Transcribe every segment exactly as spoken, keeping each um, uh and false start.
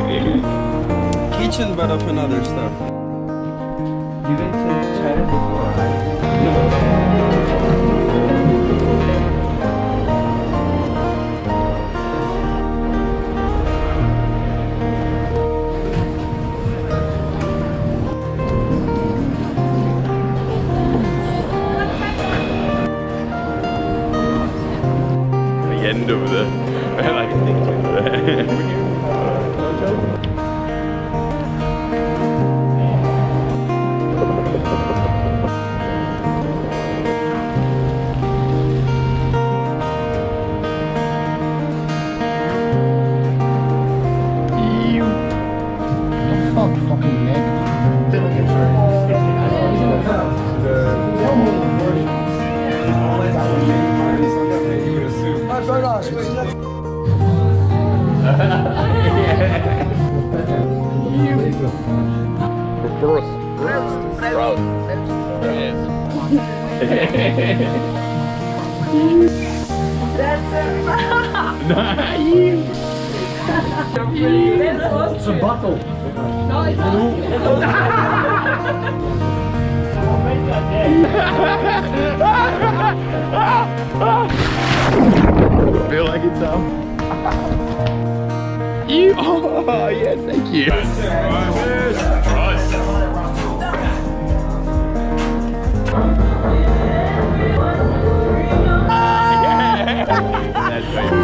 Kitchen, but of another stuff. You been to China before, right? No. The end of the like a thing. Gross. Gross. Gross. That's it. Nice. It's a bottle. No, it's not. I feel like it's um. You. Oh yes, thank you. That's right.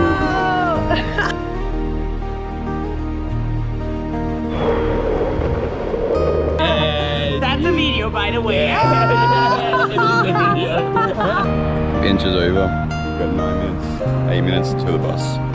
That's a video, by the way. Inches over. We've got nine minutes, eight minutes to the bus.